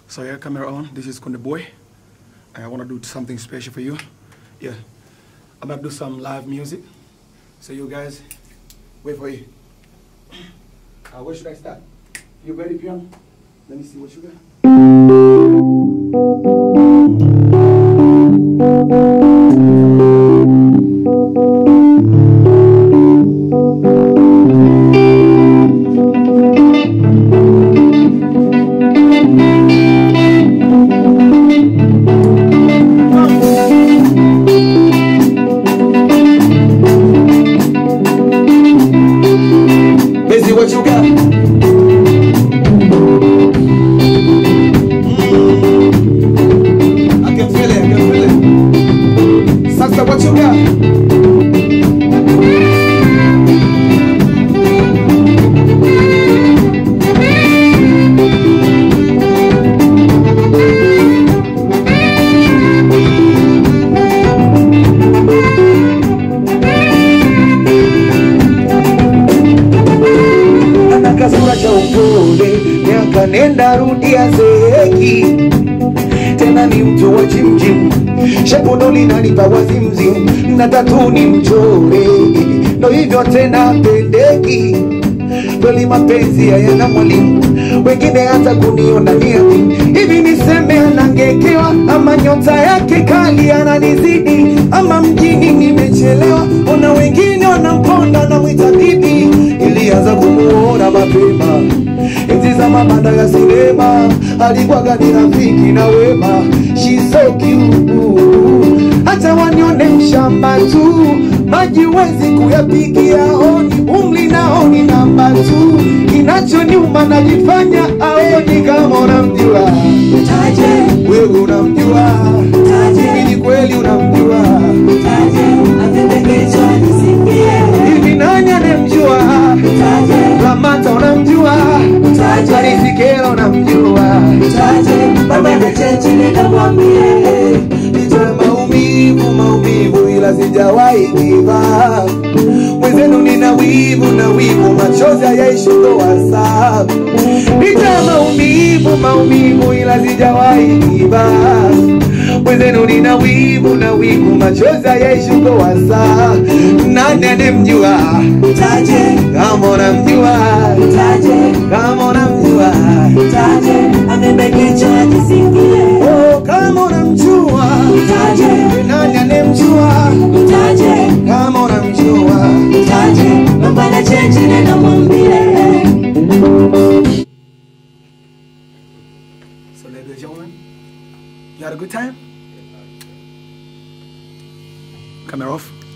So yeah, camera on. This is Konde Boy. And I want to do something special for you. Yeah. I'm going to do some live music. So you guys, wait for it. Where should I start? You ready, piano? Let me see what you got. Busy, what you got? I can feel it, I can feel it. Sasa, what you got? Kasura cha upole, miaka nenda rudia zeki. Tena ni mtu wa chimchim, shepuno linanipa wazimzim. Na tatu ni mchore, ndo hivyo tena pendeki. Kweli mapenzi hayana mwalimu, wengine hata kuniona niami. Hivi niseme anangekewa, ama nyota yake kali ananizidi, ama mjini nimechelewa. Ona wengine wanamponda na mwita bibi. Ilianza kumuona mapema enzi za mabanda ya sinema, alikuwa gani rafiki na wema. She's so cute, hata wanione mshamba tu, maji wezi kuyapigia honi. Umli na honi namba tu, kinachoniuma najifanya aoni. Kama unamjua Taje, wewe unamjua Taje, ni kweli unamjua Taje, atendekecho nisikie. Hivi nani anemjua Taje? Lamata unamjua Taje, Arifikela unamjua Taje, baba na cheche nikamwambie. Nitoe maumivu, maumivu ila sijawahi kiva. Mwenzenu nina wivu na wivu, machozi hayaishi ndoa safi. Nitoe maumivu, maumivu ila sijawahi kiva. Mwenzenu nina wivu na wivu, machozi hayaishi ndoa safi. Nani anemjua Taje? Kama unamjua Taje, kama unamjua Taje, amebekicho ajisikie. Oh, kama unamjua Taje, nani anemjua Taje? Kama unamjua Taje, baba na cheche nikamwambie. So ladies and gentlemen, you had a good time? Camera off.